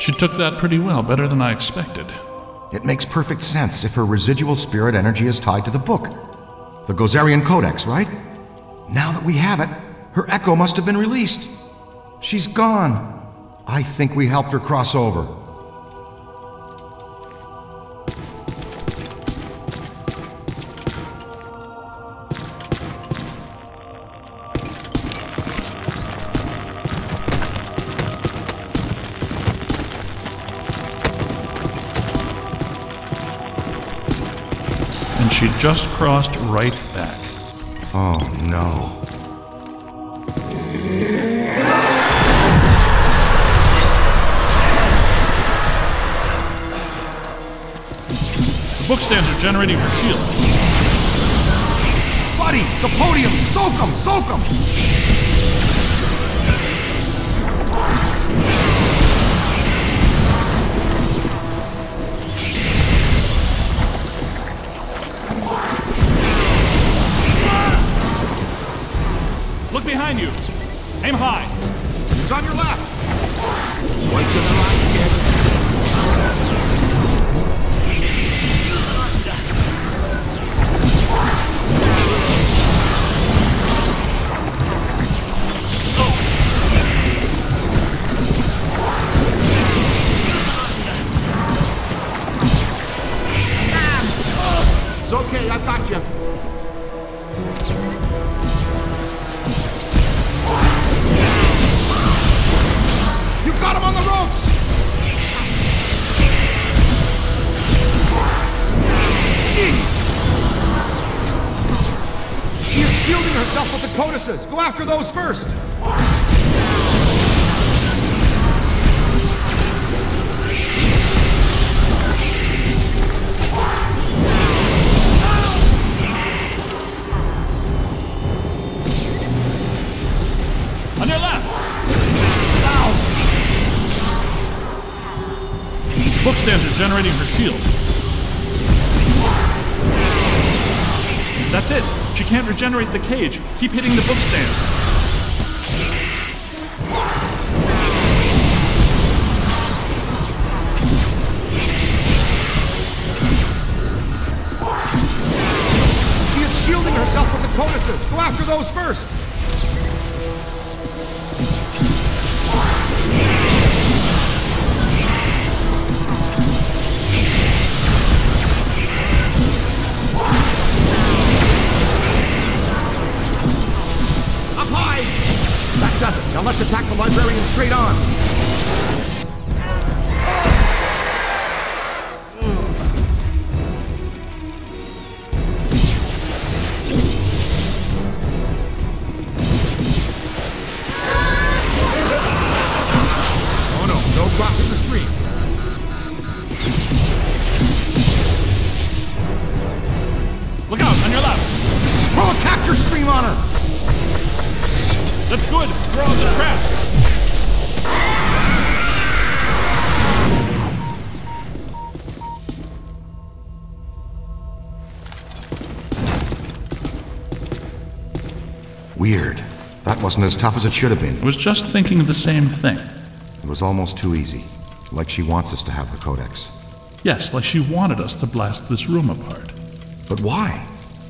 She took that pretty well, better than I expected. It makes perfect sense if her residual spirit energy is tied to the book. The Gozerian Codex, right? Now that we have it, her echo must have been released. She's gone. I think we helped her cross over. And she just crossed right back. Oh no. The book stands are generating her shield. Buddy, the podium! Soak 'em! Soak 'em! Look behind you. Aim high. It's on your left. One to the right, kid. It's okay, I've got you. You got him on the ropes! Jeez! She is shielding herself with the codices. Go after those first. On your left. Book stands are generating her shield. That's it. She can't regenerate the cage. Keep hitting the book stand. She is shielding herself with the codices. Go after those first. Up high! That does it. Now let's attack the librarian straight on. Oh no, no crossing the stream. Look out, on your left. Throw a capture stream on her! That's good. Throw out the trap. Weird. That wasn't as tough as it should have been. I was just thinking of the same thing. It was almost too easy. Like she wants us to have the Codex. Yes, like she wanted us to blast this room apart. But why?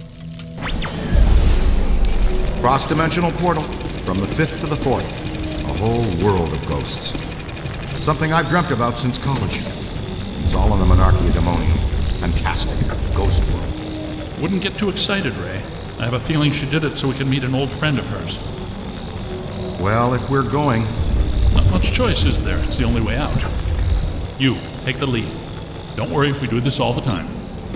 Cross-dimensional portal. From the 5th to the 4th. A whole world of ghosts. Something I've dreamt about since college. It's all in the Monarchia Demonium. Fantastic. Ghost world. Wouldn't get too excited, Ray. I have a feeling she did it so we can meet an old friend of hers. Well, if we're going... Not much choice, is there? It's the only way out. You, take the lead. Don't worry, we do this all the time.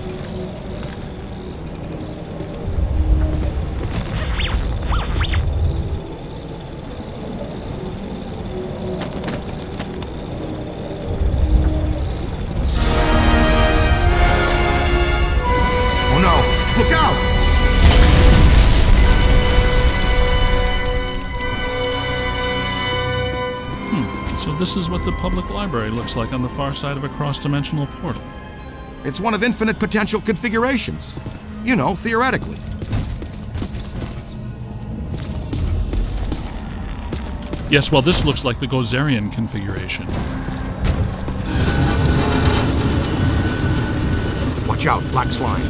Oh no! Look out! So this is what the public library looks like on the far side of a cross-dimensional portal. It's one of infinite potential configurations. You know, theoretically. Yes, well, this looks like the Gozerian configuration. out, Black Slime.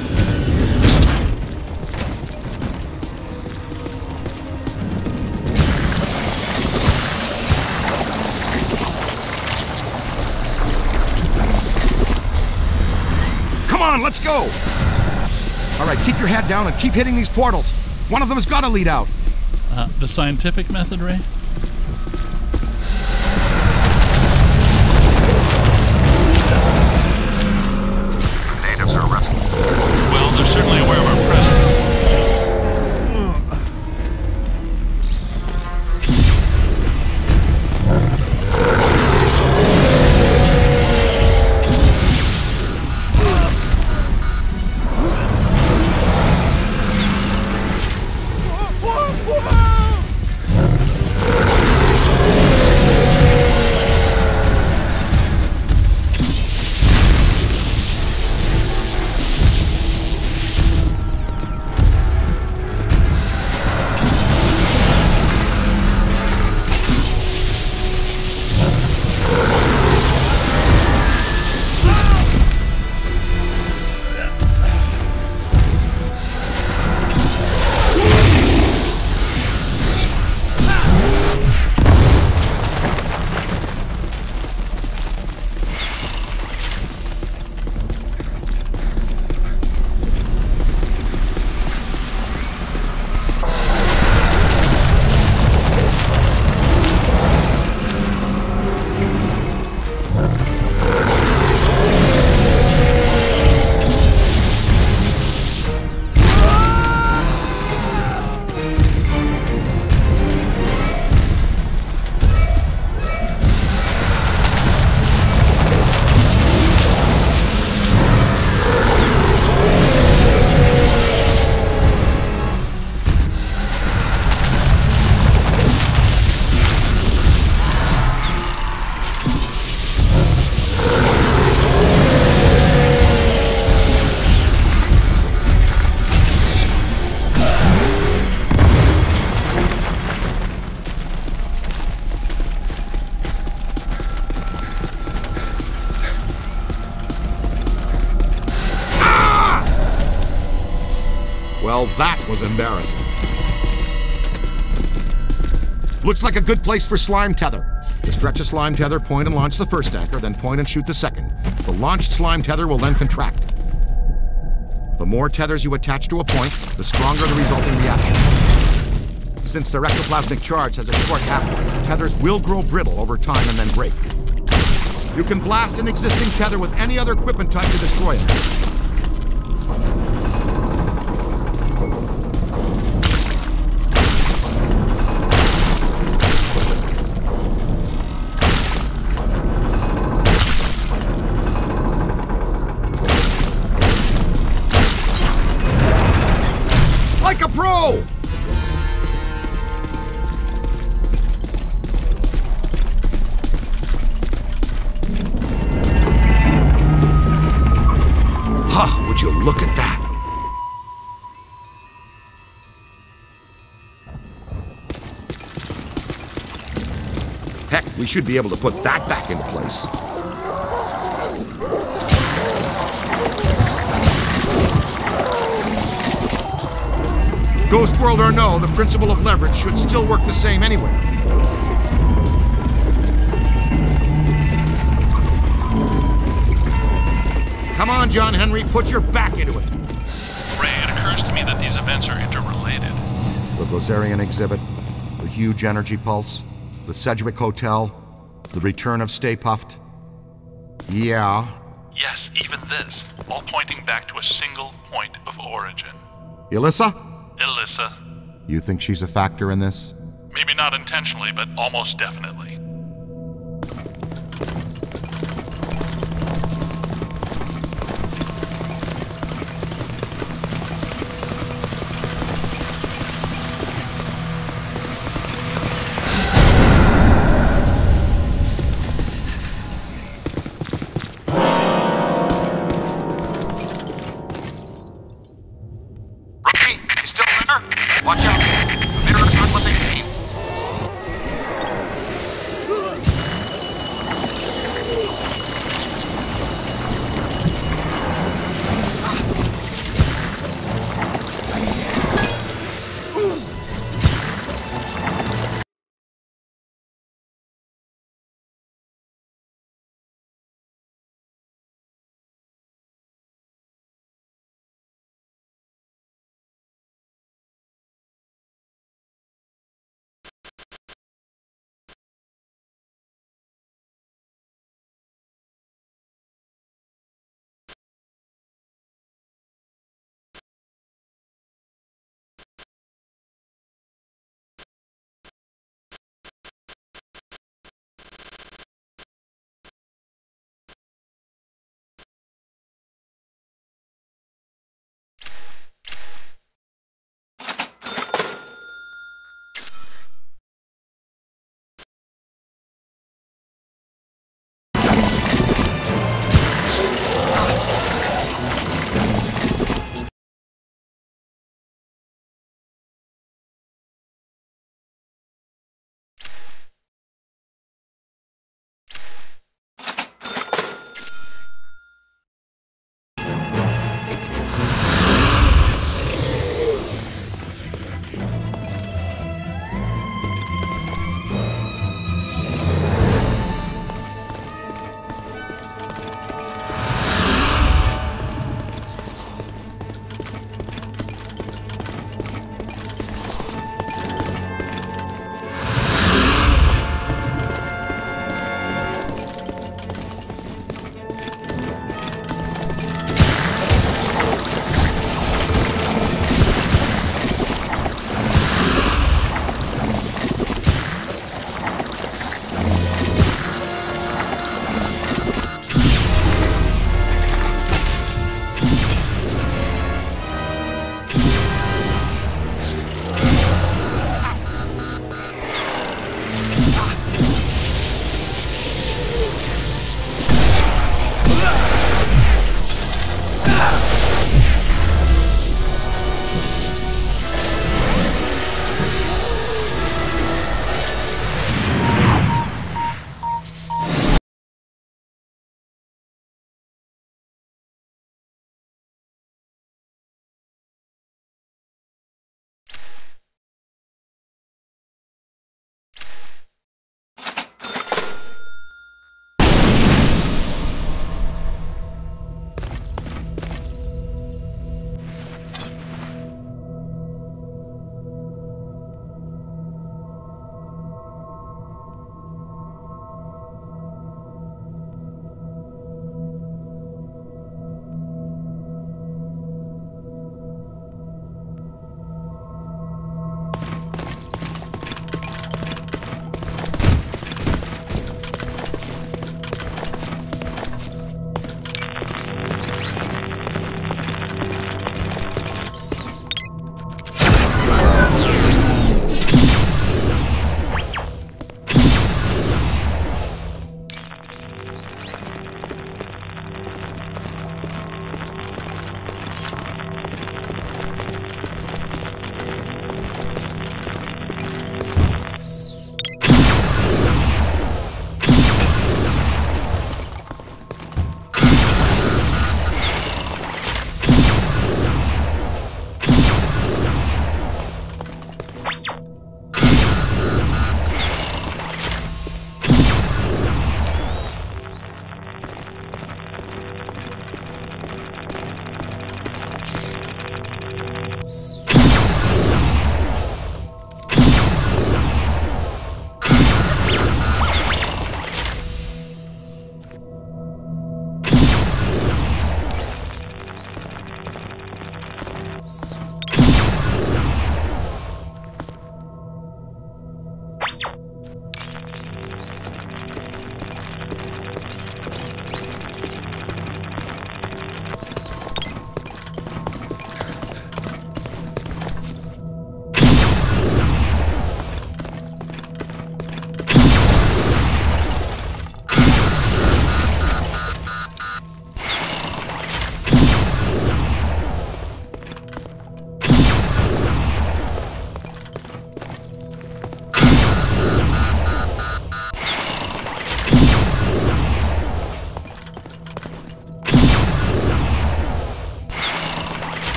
Come on, let's go! All right, keep your head down and keep hitting these portals. One of them has got to lead out. The scientific method, Ray? The natives are restless. Well, they're certainly aware of our presence. Well, that was embarrassing. Looks like a good place for slime tether. To stretch a slime tether, point and launch the first anchor, then point and shoot the second. The launched slime tether will then contract. The more tethers you attach to a point, the stronger the resulting reaction. Since their ectoplasmic charge has a short half-life, tethers will grow brittle over time and then break. You can blast an existing tether with any other equipment type to destroy it. Like a pro! Huh, would you look at that? Heck, we should be able to put that back into place. Ghost World or no, the principle of leverage should still work the same anywhere. Come on, John Henry, put your back into it. Ray, it occurs to me that these events are interrelated. The Gozerian exhibit, the huge energy pulse, the Sedgwick Hotel, the return of Stay Puft. Yeah. Yes, even this, all pointing back to a single point of origin. Elissa? Elissa. You think she's a factor in this? Maybe not intentionally, but almost definitely. Watch out! The mirrors aren't what they seem.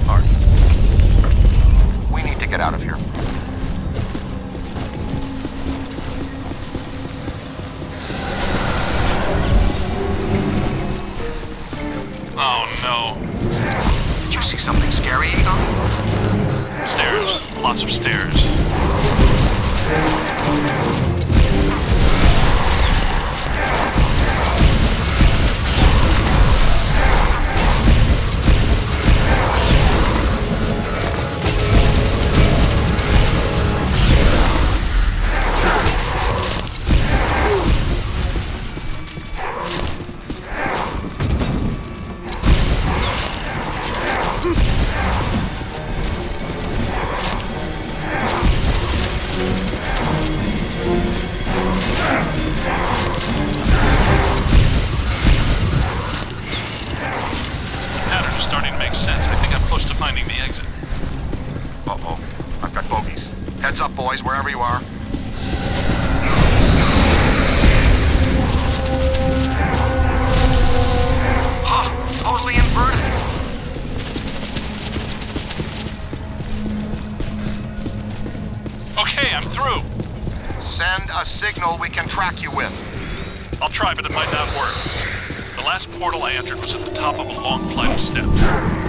apart. We need to get out of here. Oh no. Did you see something scary, Egon? Stairs. Lots of stairs. Starting to make sense. I think I'm close to finding the exit. Uh-oh. I've got bogeys. Heads up, boys, wherever you are. Huh! Totally inverted! Okay, I'm through. Send a signal we can track you with. I'll try, but it might not work. The last portal I entered was at the top of a long flight of steps.